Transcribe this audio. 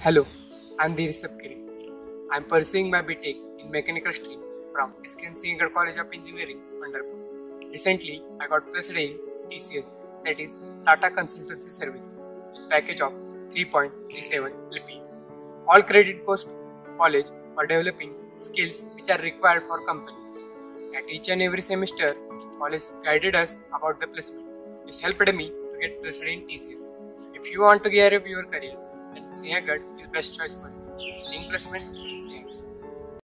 Hello, I'm Dhiraj Tapkire. I'm pursuing my BTech in Mechanical stream from Sinhgad College of Engineering, Pandharpur. Recently, I got placed in TCS, that is Tata Consultancy Services, with package of 3.37 LP. All credit goes to college for developing skills which are required for companies. At each and every semester, college guided us about the placement. This helped me to get placed in TCS. If you want to gear up your career, then Sinhgad is best choice for you. Think placement in Sinhgad.